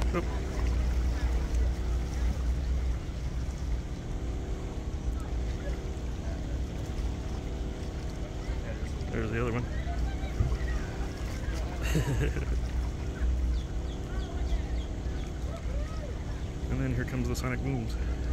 Oh. There's the other one. And then here comes the sonic booms.